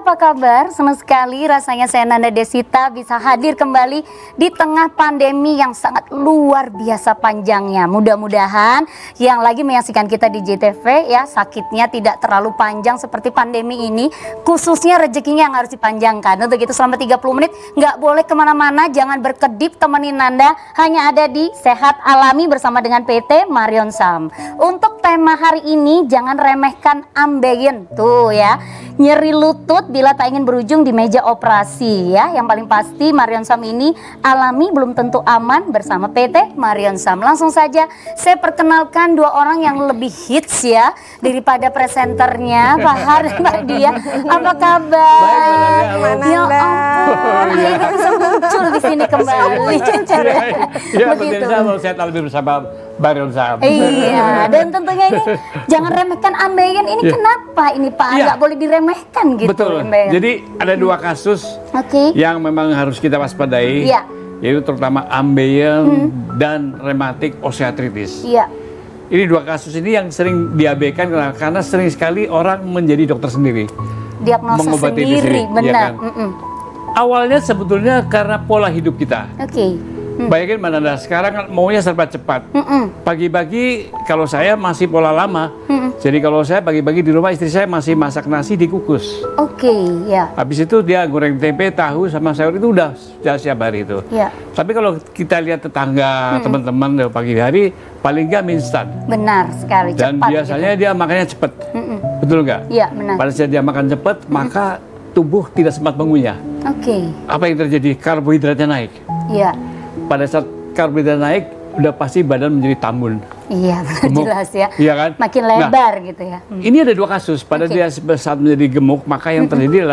apa kabar? Senang sekali rasanya saya Nanda Desita bisa hadir kembali di tengah pandemi yang sangat luar biasa panjangnya. Mudah-mudahan yang lagi menyaksikan kita di JTV ya sakitnya tidak terlalu panjang seperti pandemi ini. Khususnya rezekinya yang harus dipanjangkan. Untuk itu selama 30 menit nggak boleh kemana-mana, jangan berkedip, temenin Nanda hanya ada di Sehat Alami bersama dengan PT Marion Sam. Untuk tema hari ini jangan remehkan ambeien tuh ya. Nyeri lutut bila tak ingin berujung di meja operasi ya. Yang paling pasti Marion Sam ini alami belum tentu aman bersama PT Marion Sam. Langsung saja saya perkenalkan dua orang yang lebih hits ya daripada presenternya, Pak Har dan Mbak Dia. Apa kabar? Baik, ya ampun, akhirnya bisa muncul di sini kembali. Ya, Begitu. saya tahu bersama Marion Sam. Iya, dan tentunya ini jangan remehkan ambeien ini kenapa ini Pak? Nggak boleh diremehkan gitu. Betul. Ambeien. Jadi ada dua kasus yang memang harus kita waspadai. Iya. Yaitu terutama ambeien dan rematik osteoartritis. Iya. Ini dua kasus ini yang sering diabaikan karena sering sekali orang menjadi dokter sendiri. Diagnosa mengobati sendiri, ya benar. kan? Awalnya sebetulnya karena pola hidup kita. Oke. Bayangin Mbak Nanda, sekarang kan maunya serba cepat. Pagi-pagi kalau saya masih pola lama. Jadi kalau saya pagi-pagi di rumah istri saya masih masak nasi dikukus. Oke, ya. Habis itu dia goreng tempe, tahu sama sayur itu udah siap hari itu. Ya. Tapi kalau kita lihat tetangga, teman-teman pagi hari paling nggak mie instan. Benar sekali, Dan cepat biasanya gitu. dia makannya cepet. Betul nggak? Iya, benar. Pada saat dia makan cepet, maka tubuh tidak sempat mengunyah. Oke. Apa yang terjadi? Karbohidratnya naik. Iya. Pada saat karbohidrat naik, udah pasti badan menjadi tambun. Iya, benar Gemuk. jelas ya. Iya kan? Makin lebar gitu ya. Ini ada dua kasus. Pada dia saat menjadi gemuk, maka yang terjadi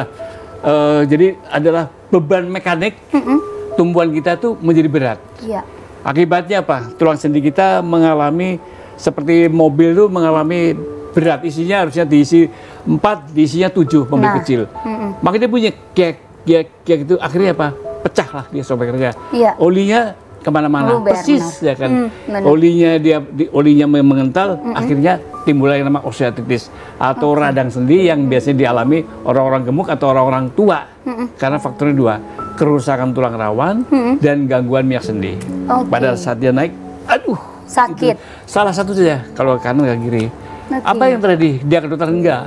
adalah beban mekanik tumbuhan kita tuh menjadi berat. Iya. Akibatnya apa? Tulang sendi kita mengalami seperti mobil tuh mengalami berat. Isinya harusnya diisi 4, diisinya 7 mobil kecil. Maka dia punya kiek gitu. Akhirnya apa? Pecah lah dia sobeknya. Iya. Olinya kemana-mana, persis ya kan. Olinya olinya mengental, akhirnya timbul yang nama osteoartritis atau radang sendi yang biasanya dialami orang-orang gemuk atau orang-orang tua. Karena faktornya dua, kerusakan tulang rawan dan gangguan minyak sendi. Pada saat dia naik, aduh, sakit. Salah satu saja kalau kanan nggak kiri. Apa yang terjadi? Dia ke dokter enggak.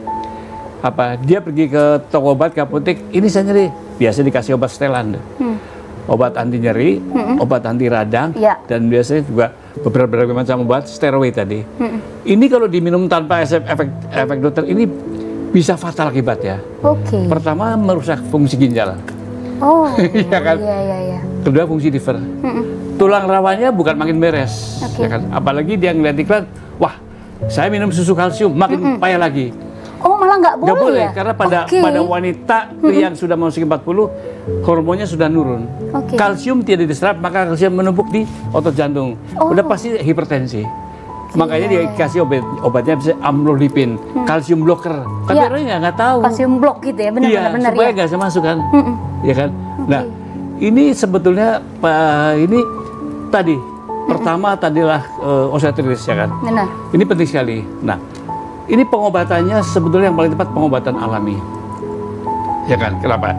Dia pergi ke toko obat, ke apotek, ini saya nyeri. Biasa dikasih obat setelan. Obat anti nyeri, obat anti radang, dan biasanya juga beberapa macam obat steroid tadi. Ini kalau diminum tanpa efek dokter ini bisa fatal akibatnya. Pertama merusak fungsi ginjal. Oh, ya kan? Iya. Kedua fungsi liver. Tulang rawannya bukan makin beres, ya kan? Apalagi dia ngeliat iklan, wah saya minum susu kalsium makin payah lagi. Oh, malah nggak boleh, nggak boleh ya? Karena pada wanita yang sudah memasuki 40, hormonnya sudah nurun. Kalsium tidak diserap, maka kalsium menumpuk di otot jantung. Udah pasti hipertensi. Makanya dikasih obatnya bisa amlodipin, kalsium blocker. Tapi orangnya nggak tahu. Kalsium blok gitu ya, benar-benar supaya nggak bisa masuk kan. Ya kan? Nah, ini sebetulnya ini tadi pertama tadilah osteoartritis ya kan. Benar. Ini penting sekali. Nah, ini pengobatannya sebetulnya yang paling tepat pengobatan alami, ya kan? Kenapa?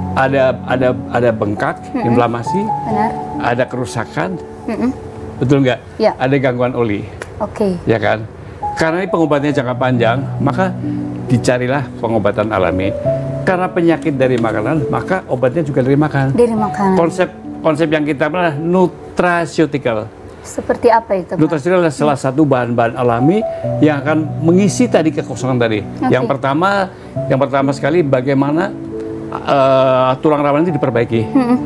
Ada bengkak, inflamasi, ada kerusakan, betul nggak? Ya. Ada gangguan oli, ya kan? Karena ini pengobatannya jangka panjang, maka dicarilah pengobatan alami. Karena penyakit dari makanan, maka obatnya juga dari makan. Dari makanan. Konsep yang kita adalah nutraceutical. Seperti apa itu? Nutraceutical adalah salah satu bahan-bahan alami yang akan mengisi tadi kekosongan tadi. Yang pertama sekali bagaimana tulang rawan itu diperbaiki.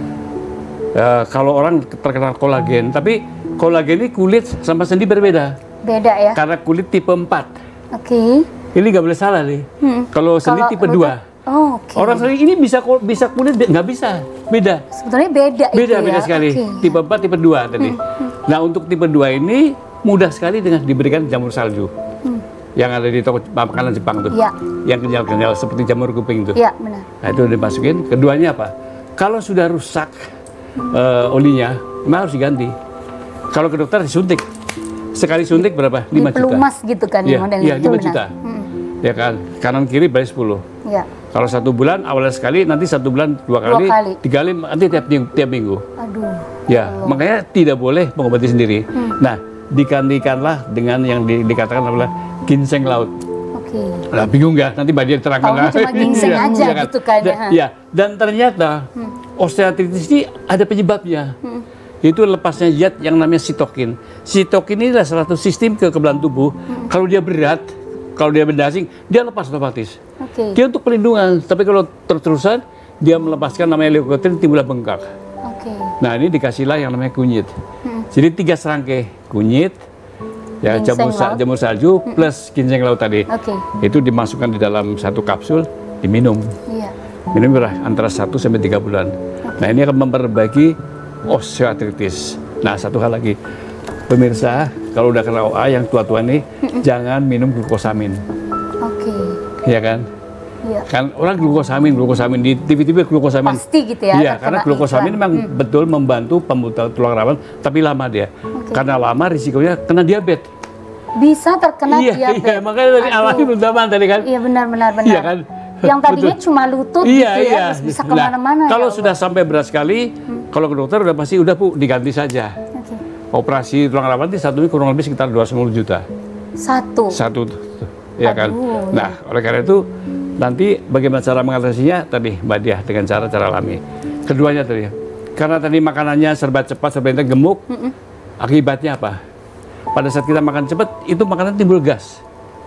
Kalau orang terkena kolagen, tapi kolagen ini kulit sama sendi berbeda. Beda ya? Karena kulit tipe 4. Ini nggak boleh salah nih. Kalau sendi tipe 2. Orang sering ini bisa kulit nggak bisa, beda. Sebetulnya beda. Beda sekali. Tipe 4, tipe 2 tadi. Nah, untuk tipe 2 ini mudah sekali dengan diberikan jamur salju. Yang ada di toko makanan Jepang tuh. Yang kenyal-kenyal seperti jamur kuping tuh. Iya, benar. Nah, itu dimasukin. Keduanya apa? Kalau sudah rusak olinya, memang harus diganti. Kalau ke dokter disuntik. Sekali suntik berapa? 5 juta. Dipelumas gitu kan ya, modelnya. Iya, 5 juta. ya kan, kanan kiri berarti 10. Ya. Kalau 1 bulan awalnya sekali, nanti 1 bulan 2 kali, 3 kali, nanti tiap minggu. Aduh. Ya, makanya tidak boleh mengobati sendiri. Nah, digantikanlah dengan yang dikatakan adalah ginseng laut. Oke. Nah, bingung nggak? Nanti Mbak Dia terangkan. Taunya cuma ginseng aja gitu kan. Ya, dan ternyata osteoartritis ini ada penyebabnya. Itu lepasnya zat yang namanya sitokin. Sitokin ini adalah salah satu sistem kekebalan tubuh. Kalau dia berat, kalau dia benda asing, dia lepas otomatis. Dia untuk pelindungan. Tapi kalau terus-terusan, dia melepaskan namanya leukotriene, timbullah bengkak. Nah, ini dikasihlah yang namanya kunyit. Jadi 3 serangkai kunyit, ya jamur salju plus ginseng laut tadi. Itu dimasukkan di dalam 1 kapsul, diminum. Minum antara 1 sampai 3 bulan. Nah, ini akan memperbaiki osteoartritis. Nah, satu hal lagi, pemirsa, kalau udah kena OA yang tua-tua nih, jangan minum glukosamin. Iya kan? Iya. Kan orang glukosamin di TV-TV glukosamin. Pasti gitu ya. Iya, karena glukosamin memang betul membantu pembentukan tulang rawan, tapi lama dia. Karena lama risikonya kena diabetes. Bisa terkena diabetes. Iya, makanya dari alami bersamaan tadi kan. Iya, benar. Iya kan? Yang tadinya cuma lutut gitu ya, terus bisa kemana-mana. Kalau sudah sampai berat sekali, kalau ke dokter udah pasti udah Bu, diganti saja. Operasi tulang rawan itu satu kurang lebih sekitar 250 juta. Satu, ya kan. Nah, oleh karena itu nanti bagaimana cara mengatasinya tadi Mbak Diah dengan cara alami. Keduanya tadi, karena tadi makanannya serba cepat, serba gemuk, akibatnya apa? Pada saat kita makan cepat, itu makanan timbul gas,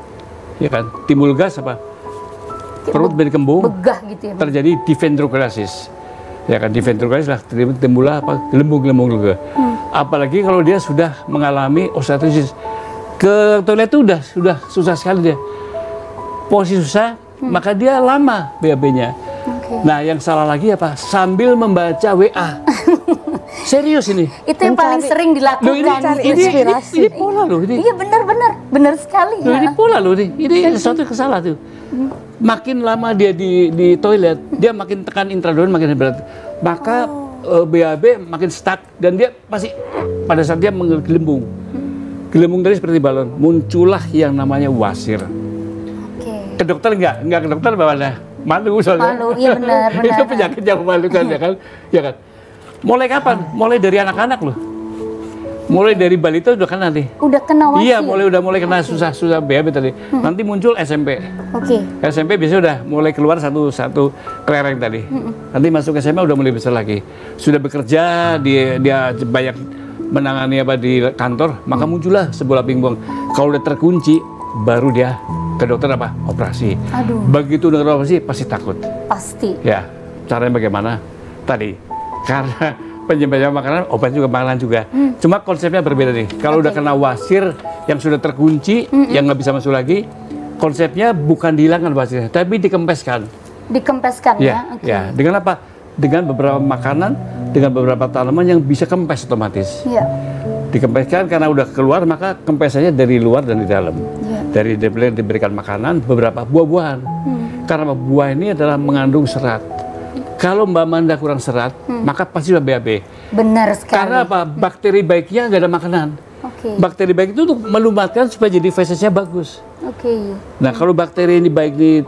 ya kan? Timbul gas apa? Perut berkembung, begah gitu ya, terjadi dihidrogenesis. Ya kan, dihidrogenesis lah, timbullah apa? Gelembung-gelembung juga. Apalagi kalau dia sudah mengalami osteoartritis, ke toilet itu sudah susah sekali dia. Posisi susah, maka dia lama BAB-nya. Nah, yang salah lagi apa? Sambil membaca WA. Serius ini. Itu yang paling sering dilakukan. Ini pola loh ini. Iya, benar sekali. Ini pola loh ini sesuatu yang salah tuh. Makin lama dia di toilet, dia makin tekan intradural makin berat. Maka BAB makin stuck dan dia pasti pada saat dia menggelembung. Gelembung tadi seperti balon, muncullah yang namanya wasir. Ke dokter enggak ke dokter bagaimana? Malu soalnya. Malu, iya benar. Itu penyakit yang memalukan ya kan? Ya kan? Mulai kapan? Mulai dari anak-anak loh. Mulai dari balita udah kena nih. Udah kena wasir? Iya, mulai kena susah BAB tadi. Nanti muncul SMP. SMP biasanya udah mulai keluar satu kelereng tadi. Nanti masuk SMA udah mulai besar lagi. Sudah bekerja, dia banyak menangani apa di kantor, maka muncullah sebuah pingpong. Kalau udah terkunci, baru dia ke dokter apa? Operasi. Begitu dengar operasi, pasti takut. Pasti. Ya, caranya bagaimana? Tadi, karena penyebabnya makanan, obat juga makanan juga. Cuma konsepnya berbeda nih. Kalau udah kena wasir yang sudah terkunci, yang nggak bisa masuk lagi, konsepnya bukan dihilangkan wasirnya, tapi dikempeskan. Dikempeskan ya? Ya. Dengan apa? Dengan beberapa makanan, dengan beberapa tanaman yang bisa kempes otomatis. Dikempeskan karena udah keluar, maka kempesannya dari luar dan di dalam. Dari diberikan makanan, beberapa buah-buahan. Karena buah ini adalah mengandung serat. Kalau Mbak Manda kurang serat, maka pasti udah BAB. Benar sekali. Karena apa? Bakteri baiknya nggak ada makanan. Bakteri baik itu untuk melumatkan supaya jadi fesesnya bagus. Nah, kalau bakteri ini baik ini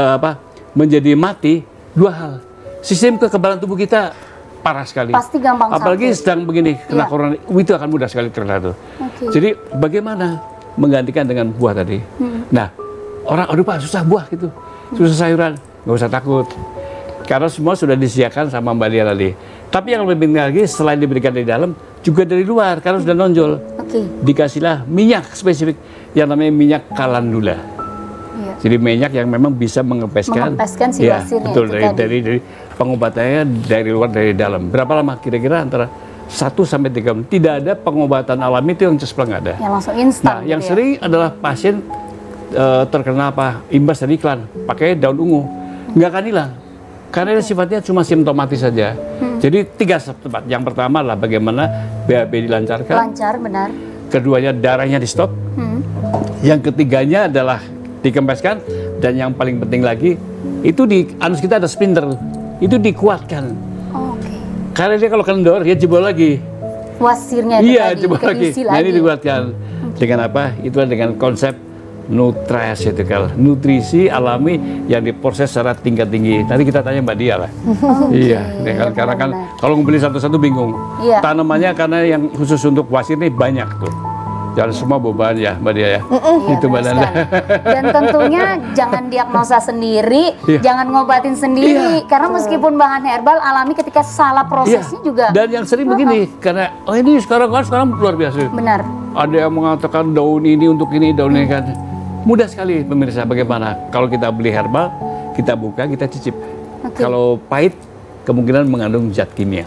menjadi mati, 2 hal. Sistem kekebalan tubuh kita parah sekali. Pasti gampang sakit. Apalagi sedang begini, kena corona, itu akan mudah sekali terkena tuh. Jadi bagaimana menggantikan dengan buah tadi? Nah, orang, aduh Pak, susah buah gitu. Susah sayuran, nggak usah takut. Karena semua sudah disediakan sama Mbak Lia tadi. Tapi yang lebih penting lagi, selain diberikan dari dalam, juga dari luar, karena sudah nonjol. Dikasihlah minyak spesifik, yang namanya minyak kalendula. Jadi minyak yang memang bisa mengempeskan si wasirnya. Betul, dari pengobatannya dari luar, dari dalam. Berapa lama? Kira-kira antara 1 sampai 3 bulan. Tidak ada pengobatan alami itu yang cespleng nggak ada. Yang langsung instan. Nah, yang sering adalah pasien terkena imbas dari iklan, pakai daun ungu. Nggak akan hilang. Karena sifatnya cuma simptomatis saja. Jadi 3 tempat. Yang pertama adalah bagaimana BAB dilancarkan. Lancar, benar. Keduanya darahnya di stop. Yang ketiganya adalah dikempeskan. Dan yang paling penting lagi, itu di anus kita ada sphincter. Itu dikuatkan. Karena dia kalau kendor, dia jebol lagi. Wasirnya itu tadi, jebol lagi. Nah, ini dikuatkan. Dengan apa? Itu dengan konsep nutraceutical, nutrisi alami yang diproses secara tingkat tinggi. Nanti kita tanya Mbak Dia lah. Iya, karena kan kalau membeli satu-satu bingung. Tanamannya karena yang khusus untuk wasir ini banyak tuh. Jangan semua beban ya Mbak Dia ya. Itu Mbak Nanda. Dan tentunya jangan diagnosa sendiri, jangan ngobatin sendiri. Karena meskipun bahan herbal alami ketika salah prosesnya juga. Dan yang sering begini, karena ini sekarang luar biasa. Benar. Ada yang mengatakan daun ini untuk ini, daun ini kan. Mudah sekali pemirsa, bagaimana kalau kita beli herbal, kita buka, kita cicip. Kalau pahit, kemungkinan mengandung zat kimia.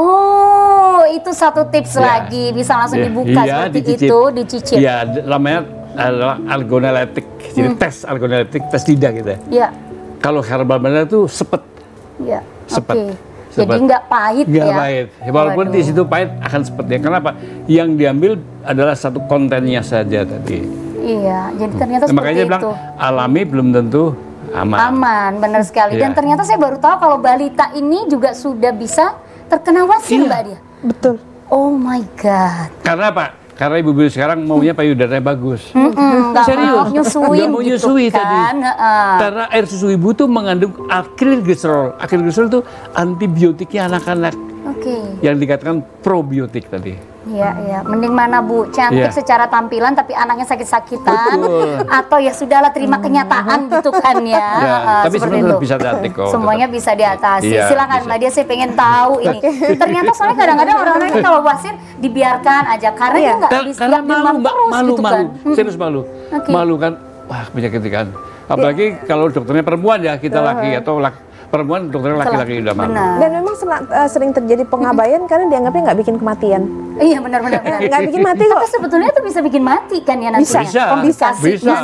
Oh, itu satu tips lagi, bisa langsung dibuka seperti dicicip. itu, dicicip. Iya, namanya adalah algoneletik. Jadi tes algoneletik, tes lidah kita. Iya. Kalau herbal benar itu sepet. Iya. Sepet. Jadi nggak pahit ya? Nggak pahit. Walaupun di situ pahit akan seperti. Kenapa? Yang diambil adalah satu kontennya saja tadi. Iya, jadi ternyata seperti makanya bilang alami belum tentu aman. Aman, benar sekali. Dan ternyata saya baru tahu kalau balita ini juga sudah bisa terkena wasir, Mbak Dia. Betul. Oh my God. Karena apa? Karena ibu-ibu sekarang maunya payudaranya bagus. Serius? Nggak mau nyusui tadi. Karena air susu ibu tuh mengandung akrilglycerol. Akrilglycerol itu antibiotiknya anak-anak. Yang dikatakan probiotik tadi. Iya. Mending mana Bu, cantik secara tampilan tapi anaknya sakit-sakitan. Atau ya sudahlah terima kenyataan gitu kan ya. Tapi sebenarnya bisa diatasi kok. Semuanya bisa diatasi. Silakan Mbak Dia, saya pengen tahu ini. Ternyata soalnya kadang-kadang orang-orang ini kalau wasir dibiarkan aja. Karena dia nggak bisa. Karena malu. Serius malu. Malu kan, wah penyakit kan. Apalagi kalau dokternya perempuan ya, kita laki atau perempuan dokternya laki-laki udah malu. Dan memang sering terjadi pengabaian karena dianggapnya nggak bikin kematian. Iya benar-benar. Nggak bikin mati kok. Tapi sebetulnya itu bisa bikin mati kan ya nanti. Bisa.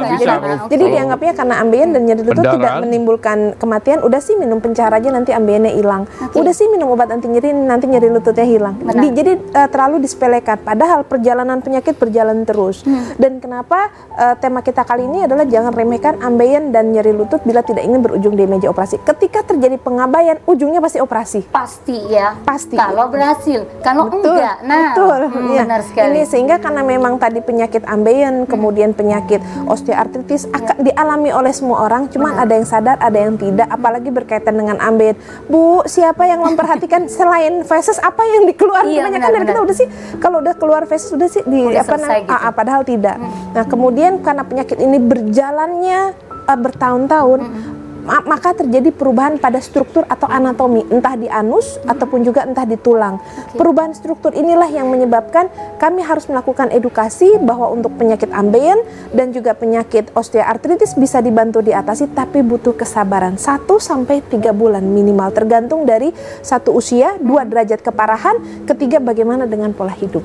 Jadi dianggapnya karena ambeien dan nyeri lutut tidak menimbulkan kematian. Udah sih minum pencar aja nanti ambeiennya hilang. Udah sih minum obat anti nyeri nanti nyeri lututnya hilang. Jadi terlalu disepelekan. Padahal perjalanan penyakit berjalan terus. Dan kenapa tema kita kali ini adalah jangan remehkan ambeien dan nyeri lutut bila tidak ingin berujung di meja operasi. Ketika terjadi pengabaian, ujungnya pasti operasi. Pasti ya. Pasti. Kalau berhasil, kalau enggak. Nah, benar sekali. Ini sehingga karena memang tadi penyakit ambeien, kemudian penyakit osteoartritis akan dialami oleh semua orang. Cuman ada yang sadar, ada yang tidak. Apalagi berkaitan dengan ambeien. Bu, siapa yang memperhatikan selain feses apa yang dikeluarkan? Kebanyakan dari kita udah sih, kalau udah keluar feses udah sih padahal tidak. Nah, kemudian karena penyakit ini berjalannya bertahun-tahun. Maka terjadi perubahan pada struktur atau anatomi, entah di anus ataupun juga entah di tulang. Perubahan struktur inilah yang menyebabkan kami harus melakukan edukasi bahwa untuk penyakit ambeien dan juga penyakit osteoartritis bisa dibantu diatasi, tapi butuh kesabaran 1 sampai 3 bulan minimal, tergantung dari 1 usia, 2 derajat keparahan, 3 bagaimana dengan pola hidup.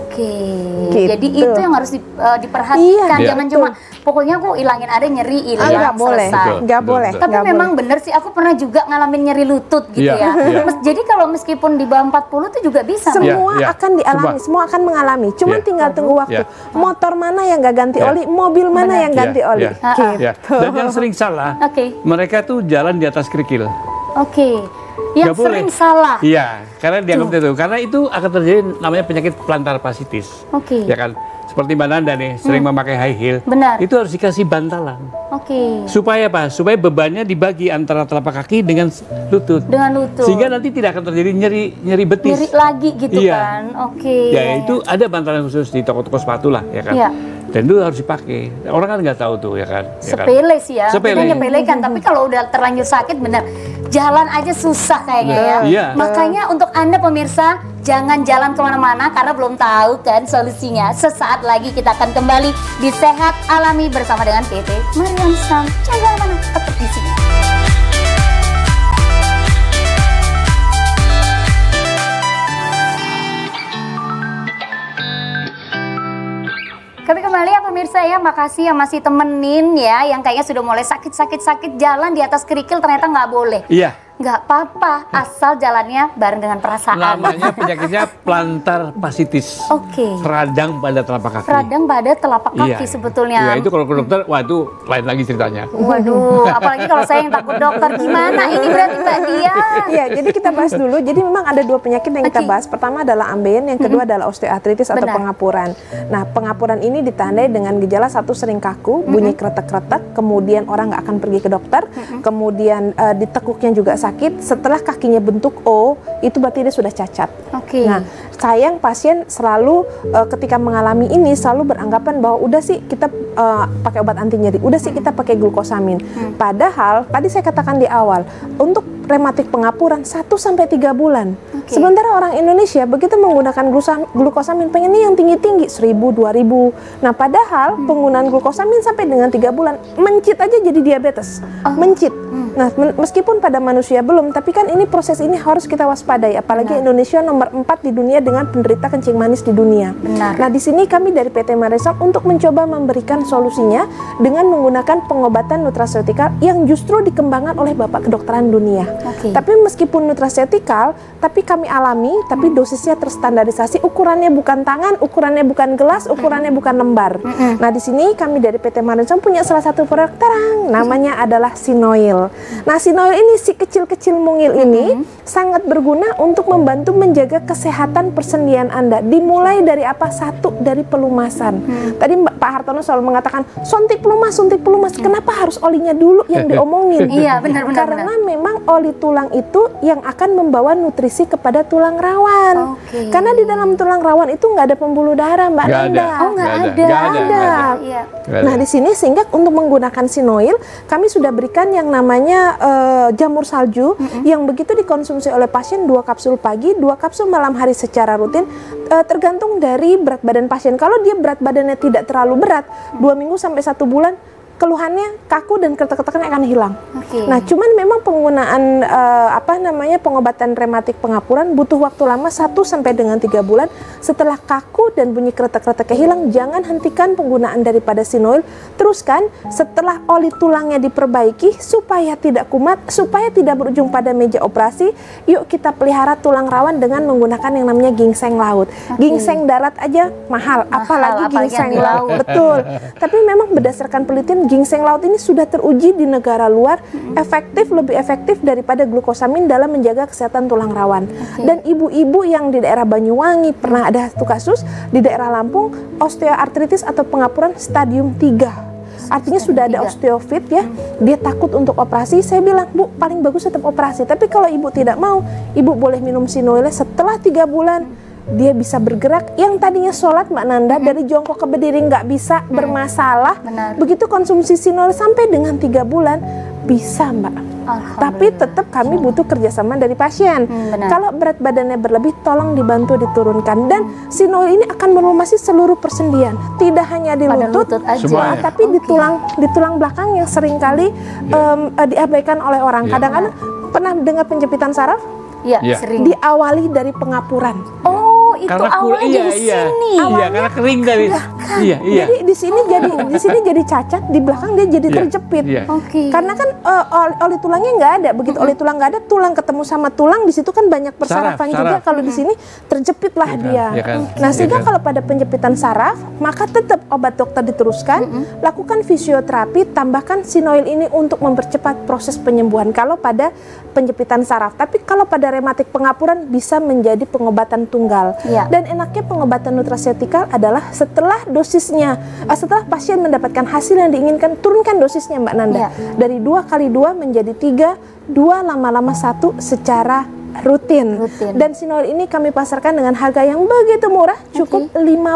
Gitu. Jadi itu yang harus diperhatikan, jangan cuma pokoknya aku ilangin ada nyeri, hilang, selesai. Nggak boleh. Tapi memang bener sih, aku pernah juga ngalamin nyeri lutut gitu ya. Jadi kalau meskipun di bawah 40 itu juga bisa. Semua akan dialami, semua akan mengalami. Cuma tinggal tunggu waktu. Motor mana yang nggak ganti oli, mobil mana yang ganti oli. Dan yang sering salah, mereka tuh jalan di atas kerikil. Yang sering salah. Iya, karena dianggap itu. Karena itu akan terjadi namanya penyakit plantar fasciitis. Ya kan? Seperti Mbak Nanda nih, sering memakai high heel. Benar. Itu harus dikasih bantalan. Supaya apa? Supaya bebannya dibagi antara telapak kaki dengan lutut. Sehingga nanti tidak akan terjadi nyeri betis. Nyeri lagi gitu kan. Ya itu ada bantalan khusus di toko-toko sepatu lah, ya kan. Dan itu harus dipakai. Orang kan nggak tahu tuh, ya kan. Sepele sih ya. Sepele. Menyepelekan. Tapi kalau udah terlanjur sakit, bener jalan aja susah kayaknya ya. Makanya untuk Anda pemirsa, jangan jalan kemana-mana karena belum tahu kan solusinya. Sesaat lagi kita akan kembali di Sehat Alami bersama dengan PT Mariam Sam. Jangan kemana-mana, tetap di sini. Kami kembali ya pemirsa ya, makasih yang masih temenin ya, yang kayaknya sudah mulai sakit jalan di atas kerikil ternyata nggak boleh. nggak apa-apa, asal jalannya bareng dengan perasaan. Namanya penyakitnya plantar fasciitis. Radang pada telapak kaki. Radang pada telapak kaki sebetulnya. Iya, itu kalau ke dokter, wah itu lain lagi ceritanya. Waduh, apalagi kalau saya yang takut dokter, gimana ini berarti Mbak Dia? Iya, jadi kita bahas dulu. Jadi memang ada dua penyakit yang kita bahas. Pertama adalah ambeien, yang kedua adalah osteoartritis atau pengapuran. Nah, pengapuran ini ditandai dengan gejala satu, sering kaku, bunyi kretek-kretek, kemudian orang nggak akan pergi ke dokter, kemudian di tekuknya juga sakit. Setelah kakinya bentuk O, itu berarti dia sudah cacat. Nah, sayang pasien selalu ketika mengalami ini selalu beranggapan bahwa udah sih kita pakai obat anti nyeri, udah sih kita pakai glukosamin. Padahal tadi saya katakan di awal, untuk rematik pengapuran 1-3 bulan. Sementara orang Indonesia begitu menggunakan glukosamin pengennya yang tinggi-tinggi 1000, 2000. Nah, padahal penggunaan glukosamin sampai dengan 3 bulan mencit aja jadi diabetes. Mencit. Nah, meskipun pada manusia belum, tapi kan ini proses ini harus kita waspadai. Apalagi Indonesia nomor 4 di dunia dengan penderita kencing manis di dunia. Nah, di sini kami dari PT Maresam untuk mencoba memberikan solusinya dengan menggunakan pengobatan nutraceutikal yang justru dikembangkan oleh Bapak Kedokteran Dunia. Tapi meskipun nutraceutikal, tapi kami alami, tapi dosisnya terstandarisasi, ukurannya bukan tangan, ukurannya bukan gelas, ukurannya bukan lembar. Nah, di sini kami dari PT Maresam punya salah satu produk terang, namanya adalah Sinoil. Nah, Sinoil ini, si kecil-kecil mungil ini sangat berguna untuk membantu menjaga kesehatan persendian Anda. Dimulai dari apa? Satu, dari pelumasan. Tadi Pak Hartono selalu mengatakan suntik pelumas, suntik pelumas. Kenapa harus olinya dulu yang diomongin? Iya, benar-benar. Karena memang oli tulang itu yang akan membawa nutrisi kepada tulang rawan. Karena di dalam tulang rawan itu nggak ada pembuluh darah, Mbak Nanda. Nggak ada. Nah, di sini sehingga untuk menggunakan Sinoil, kami sudah berikan yang namanya jamur salju yang begitu dikonsumsi oleh pasien 2 kapsul pagi, 2 kapsul malam hari secara rutin, tergantung dari berat badan pasien. Kalau dia berat badannya tidak terlalu berat, 2 minggu sampai 1 bulan keluhannya kaku dan kretek-kreteknya akan hilang. Nah, cuman memang penggunaan pengobatan rematik pengapuran butuh waktu lama 1 sampai dengan 3 bulan. Setelah kaku dan bunyi kretek-kreteknya hilang, jangan hentikan penggunaan daripada Sinoil. Teruskan setelah oli tulangnya diperbaiki supaya tidak kumat, supaya tidak berujung pada meja operasi. Yuk kita pelihara tulang rawan dengan menggunakan yang namanya ginseng laut. Ginseng darat aja mahal, apalagi ginseng laut. Betul. Tapi memang berdasarkan penelitian, ginseng laut ini sudah teruji di negara luar lebih efektif daripada glukosamin dalam menjaga kesehatan tulang rawan. Dan ibu-ibu yang di daerah Banyuwangi pernah ada satu kasus di daerah Lampung, osteoartritis atau pengapuran stadium 3. Artinya sudah ada osteofit ya, dia takut untuk operasi. Saya bilang, Bu, paling bagus tetap operasi. Tapi kalau ibu tidak mau, ibu boleh minum Sinoil. Setelah 3 bulan dia bisa bergerak. Yang tadinya sholat, Mbak Nanda, dari jongkok ke berdiri nggak bisa, bermasalah. Begitu konsumsi Sinoil sampai dengan 3 bulan bisa, Mbak. Tapi tetap kami butuh kerjasama dari pasien. Kalau berat badannya berlebih, tolong dibantu diturunkan. Dan Sinoil ini akan melumasi seluruh persendian, tidak hanya di lutut, tapi di tulang belakang yang seringkali diabaikan oleh orang. Kadang-kadang pernah dengar penjepitan saraf? Sering. Diawali dari pengapuran. Itu awalnya dari sini. Iya, karena kering dari. Jadi di sini jadi cacat, di belakang dia jadi terjepit. Karena kan oli tulangnya nggak ada. Begitu oli tulang nggak ada, tulang ketemu sama tulang, di situ kan banyak persarafan juga. Kalau di sini terjepitlah dia. Nah, sehingga kalau pada penjepitan saraf, maka tetap obat dokter diteruskan, lakukan fisioterapi, tambahkan Sinoil ini untuk mempercepat proses penyembuhan. Kalau pada penjepitan saraf, tapi kalau pada rematik pengapuran bisa menjadi pengobatan tunggal. Dan enaknya pengobatan nutraceutikal adalah setelah dosisnya, setelah pasien mendapatkan hasil yang diinginkan, turunkan dosisnya, Mbak Nanda. Dari 2 kali 2 menjadi 3, 2 lama-lama 1 secara rutin. Dan Sinoil ini kami pasarkan dengan harga yang begitu murah, cukup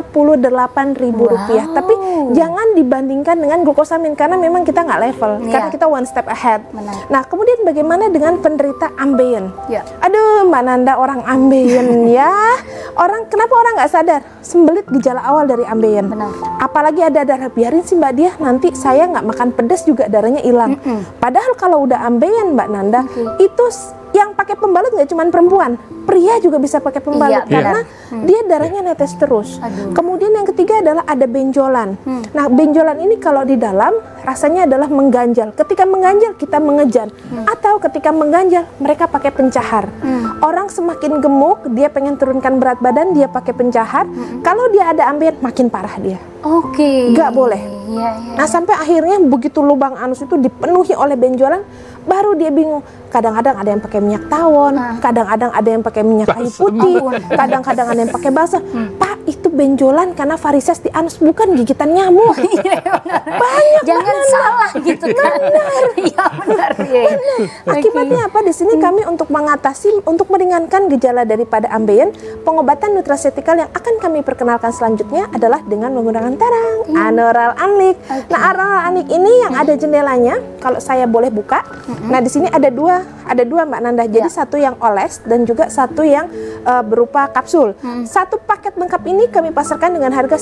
Rp58.000. Tapi jangan dibandingkan dengan glukosamin karena memang kita nggak level, karena kita one step ahead. Nah, kemudian bagaimana dengan penderita ambeien? Aduh, Mbak Nanda, orang ambeien ya. Kenapa orang nggak sadar? Sembelit gejala awal dari ambeien. Apalagi ada darah, biarin sih Mbak Dia, nanti saya nggak makan pedas juga darahnya hilang. Padahal kalau udah ambeien, Mbak Nanda, itu yang pakai pembalut nggak cuma perempuan, pria juga bisa pakai pembalut karena dia darahnya netes terus. Kemudian yang ketiga adalah ada benjolan. Nah, benjolan ini kalau di dalam rasanya adalah mengganjal. Ketika mengganjal kita mengejar, atau ketika mengganjal mereka pakai pencahar. Orang semakin gemuk, dia pengen turunkan berat badan, dia pakai pencahar. Kalau dia ada ambeien, makin parah dia. Nggak boleh. Nah, sampai akhirnya begitu lubang anus itu dipenuhi oleh benjolan, baru dia bingung. Kadang-kadang ada yang pakai minyak tawon, kadang-kadang ada yang pakai minyak kayu putih, kadang-kadang ada yang pakai balsam. Pak, itu benjolan karena varises di anus, bukan gigitan nyamuk. Banyak. Jangan salah gitu kan. Iya benar. Akibatnya apa? Di sini kami untuk mengatasi, untuk meringankan gejala daripada ambeien, pengobatan nutraceutical yang akan kami perkenalkan selanjutnya adalah dengan menggunakan tarang, Anoral Anlik. Nah, Anoral Anlik ini yang ada jendelanya, kalau saya boleh buka. Nah, di sini ada dua Mbak Nanda. Jadi satu yang oles dan juga satu yang berupa kapsul. Satu paket lengkap ini kami pasarkan dengan harga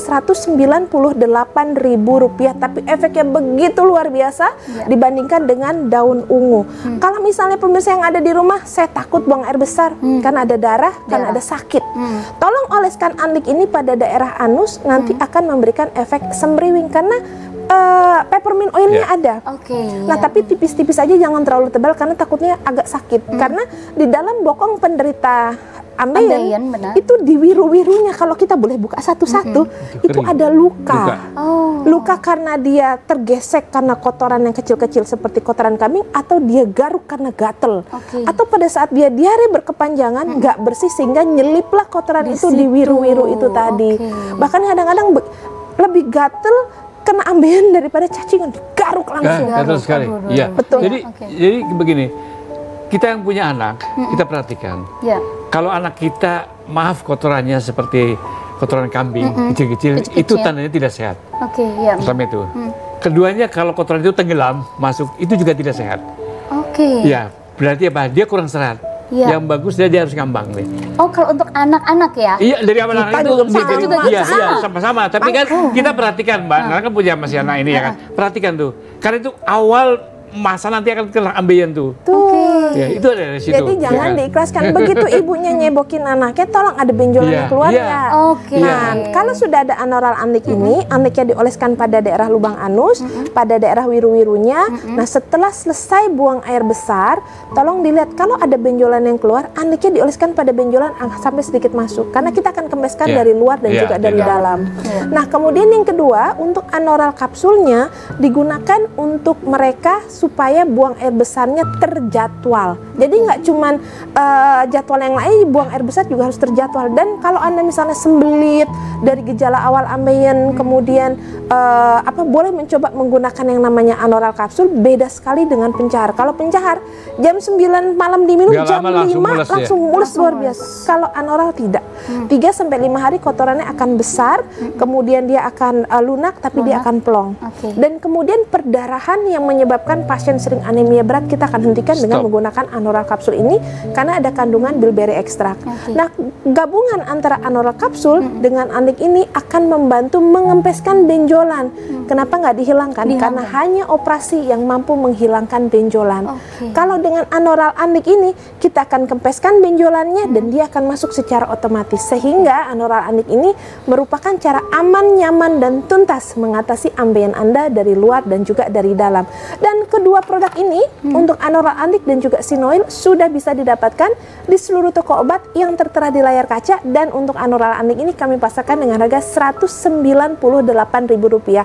Rp198.000, tapi efeknya begitu luar biasa dibandingkan dengan daun ungu. Kalau misalnya pemirsa yang ada di rumah, saya takut buang air besar karena ada darah, karena ada sakit. Tolong oleskan Anlik ini pada daerah anus, nanti akan memberikan efek semriwing karena peppermint oilnya ada. Nah, tapi tipis-tipis aja, jangan terlalu tebal karena takutnya agak sakit. Karena di dalam bokong penderita ambeien itu di wiru-wirunya, kalau kita boleh buka satu-satu, itu ada luka. Luka karena dia tergesek karena kotoran yang kecil-kecil seperti kotoran kambing, atau dia garuk karena gatel, atau pada saat dia diare berkepanjangan nggak bersih sehingga nyeliplah kotoran itu di wiru-wiru itu tadi. Bahkan kadang-kadang lebih gatel kena ambeien daripada cacingan, digaruk langsung. Gatel sekali. Iya. Betul. Jadi begini, kita yang punya anak, kita perhatikan. Kalau anak kita, maaf, kotorannya seperti kotoran kambing, kecil-kecil, itu tandanya tidak sehat. Pertama itu. Keduanya, kalau kotoran itu tenggelam, masuk, itu juga tidak sehat. Ya, berarti apa? Dia kurang serat. Yang bagus dia harus ngambang nih. Kalau untuk anak-anak ya? Iya, dari anak-anak itu iya, sama-sama. Tapi kan kita perhatikan, Mbak, Nana kan punya masih anak ini ya kan. Perhatikan tuh, karena itu awal masa nanti akan kena ambeien tuh. Ya, itu ada dari situ. Jadi jangan diikhlaskan. Begitu ibunya nyebokin anaknya, tolong ada benjolan yang keluar ya. Nah, kalau sudah ada Anoral Anlik ini, Anliknya dioleskan pada daerah lubang anus, pada daerah wiru-wirunya. Nah, setelah selesai buang air besar, tolong dilihat kalau ada benjolan yang keluar, Anliknya dioleskan pada benjolan sampai sedikit masuk. Karena kita akan kempeskan dari luar dan juga dari dalam. Nah, kemudian yang kedua, untuk Anoral kapsulnya digunakan untuk mereka supaya buang air besarnya terjadwal. Jadi nggak cuman jadwal yang lain, buang air besar juga harus terjadwal. Dan kalau Anda misalnya sembelit dari gejala awal ambeien, kemudian boleh mencoba menggunakan yang namanya Anoral kapsul, beda sekali dengan pencahar. Kalau pencahar jam 9 malam diminum, jam 5 langsung mulus luar biasa. Kalau Anoral tidak. 3-5 hari kotorannya akan besar, kemudian dia akan lunak, tapi dia akan plong. Dan kemudian perdarahan yang menyebabkan pasien sering anemia berat, kita akan hentikan dengan menggunakan Anoral kapsul ini karena ada kandungan bilberry ekstrak. Nah, gabungan antara Anoral kapsul dengan Anlik ini akan membantu mengempeskan benjolan. Kenapa nggak dihilangkan? Karena hanya operasi yang mampu menghilangkan benjolan. Kalau dengan Anoral Anlik ini, kita akan kempeskan benjolannya dan dia akan masuk secara otomatis. Sehingga Anoral Anlik ini merupakan cara aman, nyaman, dan tuntas mengatasi ambeien Anda dari luar dan juga dari dalam. Dan kedua produk ini, untuk Anoral Anlik dan juga Sinoil, sudah bisa didapatkan di seluruh toko obat yang tertera di layar kaca. Dan untuk Anoral Anlik ini kami pasarkan dengan harga Rp198.000.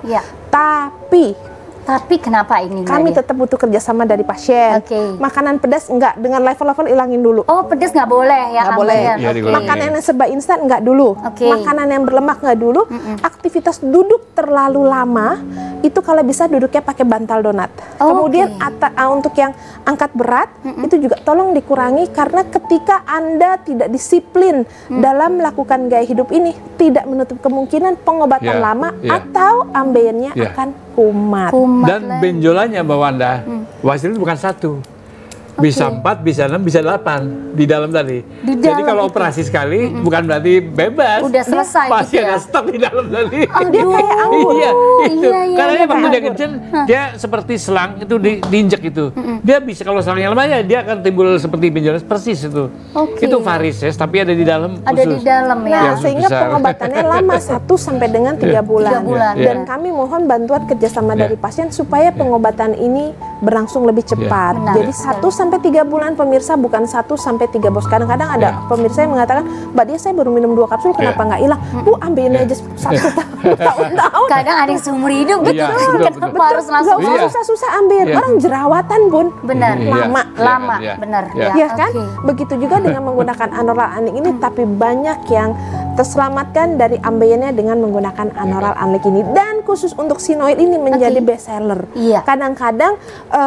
Tapi kenapa ini? Kami tetap butuh kerjasama dari pasien. Makanan pedas enggak, dengan level-level ilangin dulu. Pedas nggak boleh ya? Nggak boleh. Makanan yang serba instan enggak dulu. Makanan yang berlemak enggak dulu. Aktivitas duduk terlalu lama, itu kalau bisa duduknya pakai bantal donat. Kemudian untuk yang angkat berat, itu juga tolong dikurangi, karena ketika Anda tidak disiplin dalam melakukan gaya hidup ini, tidak menutup kemungkinan pengobatan lama atau ambeiennya akan kumat. Dan benjolannya, Mbak Wanda, hasilnya bukan satu. Bisa 4, bisa 6, bisa 8 di dalam tadi. Jadi kalau operasi sekali bukan berarti bebas. Udah selesai Masih gitu ya? ada stok di dalam tadi. Dia kayak anggur. Iya, itu. Iya, Karena iya, dia waktu dia kayak kenceng, dia seperti selang itu diinjek itu. Dia bisa kalau selangnya lemah ya dia akan timbul seperti benjolan persis itu. Oke. Itu varises tapi ada di dalam Ada di dalam ya. Nah, Yang sehingga besar. pengobatannya lama 1 sampai dengan 3 bulan. 3 bulan. Dan kami mohon bantuan kerjasama dari pasien supaya pengobatan ini berlangsung lebih cepat. Benar. Jadi 1 sampai 3 bulan pemirsa, bukan 1 sampai 3 bos. Kadang-kadang ada pemirsa yang mengatakan, Mbak Dia saya baru minum 2 kapsul kenapa nggak hilang? Bu ambilin aja 1 tahun. Kadang ada yang seumur hidup gitu. Iya, betul, Kenapa betul. harus langsung? Nggak usah susah-susah ambil. Iya. Orang jerawatan Bun. Benar. Iya. Lama. Lama, Iya. benar. Iya. Ya kan? Oke. Begitu juga dengan menggunakan anoral anik ini, tapi banyak yang terselamatkan dari ambeien dengan menggunakan anoral anik ini. Dan khusus untuk sinoil ini menjadi best seller. Iya. Kadang-kadang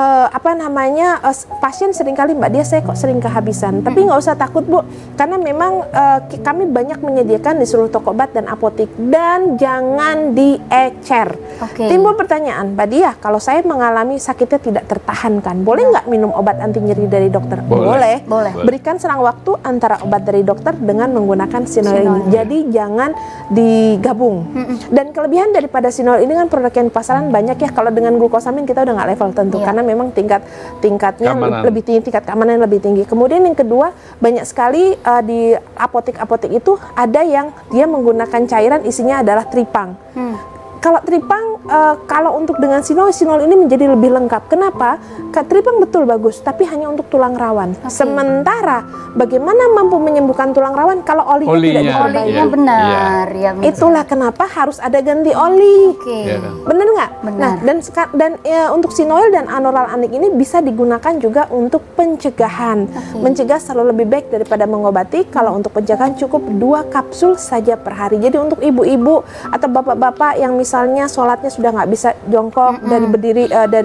pasien seringkali Mbak Dia saya kok sering kehabisan. Tapi nggak usah takut Bu, karena memang kami banyak menyediakan di seluruh toko obat dan apotek, dan jangan diecer. Oke. Timbul pertanyaan, Mbak Dia, kalau saya mengalami sakitnya tidak tertahankan, boleh nggak minum obat anti nyeri dari dokter? Boleh. Boleh. Berikan selang waktu antara obat dari dokter dengan menggunakan sinoil ini. Sinoil. Jadi jangan digabung. Dan kelebihan daripada sinoil ini kan produk yang di pasaran banyak ya. Kalau dengan glukosamin kita udah nggak level tentu, Iya. karena memang tingkatnya Keamanan. lebih tinggi, tingkat keamanan lebih tinggi. Kemudian yang kedua, banyak sekali di apotek-apotek itu ada yang dia menggunakan cairan isinya adalah tripang. Kalau tripang, kalau untuk dengan sinol ini menjadi lebih lengkap. Kenapa? Tripang betul bagus, tapi hanya untuk tulang rawan. Sementara bagaimana mampu menyembuhkan tulang rawan kalau olinya tidak Olinya. diperbaiki? Olinya benar. Ya, benar. Itulah kenapa harus ada ganti oli. Oke. Iya. Benar nggak? Benar. Nah, dan untuk sinoil dan anoral anik ini bisa digunakan juga untuk pencegahan. Mencegah selalu lebih baik daripada mengobati. Kalau untuk pencegahan cukup 2 kapsul saja per hari. Jadi untuk ibu-ibu atau bapak-bapak yang misalnya sholatnya sudah nggak bisa jongkok, dari berdiri,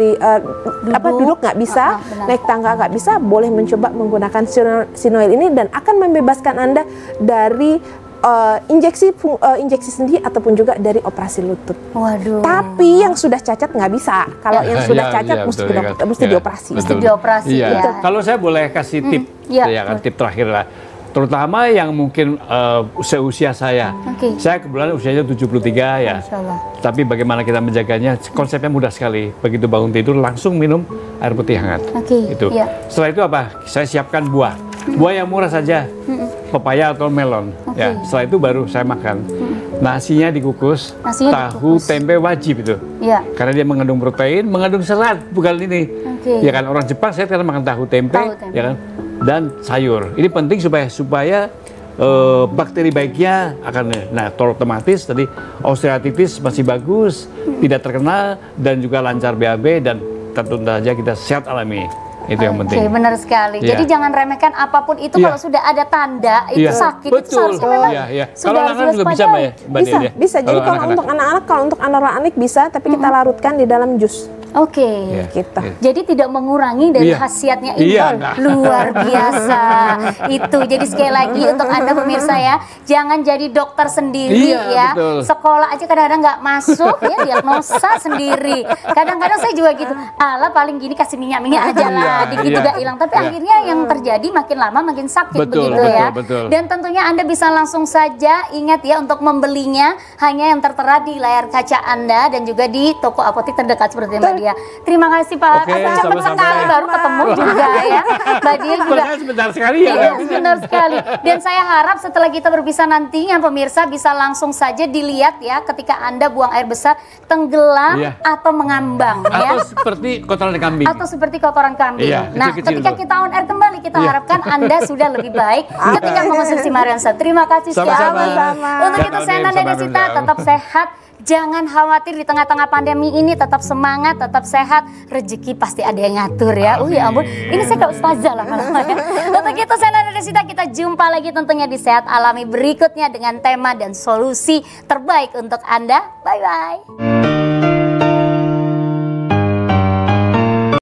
duduk nggak bisa, benar. naik tangga nggak bisa, boleh mencoba menggunakan sinoil ini dan akan membebaskan Anda dari injeksi sendi ataupun juga dari operasi lutut. Waduh. Tapi yang sudah cacat nggak bisa. Kalau yang sudah Iya, cacat iya, mesti betul, ke ya dokter, kan? mesti Iya, dioperasi. Mesti betul. dioperasi Iya. ya. Kalau saya boleh kasih tip, Iya. ya kan, tip terakhir lah. Terutama yang mungkin seusia saya. Oke. Saya kebetulan usianya 73 ya. Masya Allah. Tapi bagaimana kita menjaganya, konsepnya mudah sekali. Begitu bangun tidur langsung minum air putih hangat. Oke, Itu. iya. Setelah itu apa? Saya siapkan buah. Buah yang murah saja. Pepaya atau melon. Oke. Ya, setelah itu baru saya makan. Nasinya dikukus, Nasinya tahu, dikukus. tempe wajib itu. Iya. Karena dia mengandung protein, mengandung serat, bukan ini. Oke. Ya kan, orang Jepang saya karena makan tahu tempe, Tahu tempe. ya kan, dan sayur. Ini penting supaya bakteri baiknya akan, nah otomatis tadi osteoartritis masih bagus, tidak terkena dan juga lancar BAB dan tentu saja kita sehat alami. Itu yang Oke, penting. benar sekali. Iya. Jadi jangan remehkan apapun itu Iya. kalau sudah ada tanda itu Iya, sakit itu betul. seharusnya memang Iya, iya. sudah Kalau harus anak-anak juga bisa, Mbak ya? Mbak Bisa, Dede? bisa. Jadi kalau untuk anak-anak, kalau untuk anoral anik bisa, tapi kita larutkan di dalam jus. Oke. Iya, Gitu. iya. Jadi tidak mengurangi dari Iya. khasiatnya ini. Iya, enggak. Luar biasa. Itu. Jadi sekali lagi untuk Anda pemirsa ya, jangan jadi dokter sendiri Iya, ya. betul. Sekolah aja kadang-kadang nggak masuk ya, diagnosa sendiri. Kadang-kadang saya juga gitu. Alah paling gini kasih minyak-minyak aja lah, Iya, dikit iya. juga hilang. Tapi Iya. akhirnya yang terjadi makin lama makin sakit Betul, begitu betul, ya. betul. Dan tentunya Anda bisa langsung saja ingat ya untuk membelinya hanya yang tertera di layar kaca Anda dan juga di toko apotek terdekat seperti Mbak Dia. Terima kasih Pak. Oke, Cepet sama-sama. sekali baru ketemu juga ya. Mbak Dia juga. Sebenarnya sebentar sekali ya. Iya, benar sekali. Dan saya harap setelah kita berpisah nantinya pemirsa bisa langsung saja dilihat ya ketika Anda buang air besar tenggelam Iya. atau mengambang ya. Atau seperti kotoran kambing. Atau seperti kotoran kambing. Iya, Nah, kecil-kecil ketika tuh. kita on air kembali, kita Iya. harapkan Anda sudah lebih baik ketika mengonsumsi Mariansa. Terima kasih Sama-sama. sekali. Untuk itu saya Nanda Desita, tetap sehat. Jangan khawatir di tengah-tengah pandemi ini, tetap semangat, tetap sehat. Rezeki pasti ada yang ngatur ya. Ya ampun, ini saya kayak ustazah lama-lama ya. Untuk itu saya Nanda Desita, kita jumpa lagi tentunya di Sehat Alami berikutnya dengan tema dan solusi terbaik untuk Anda. Bye-bye.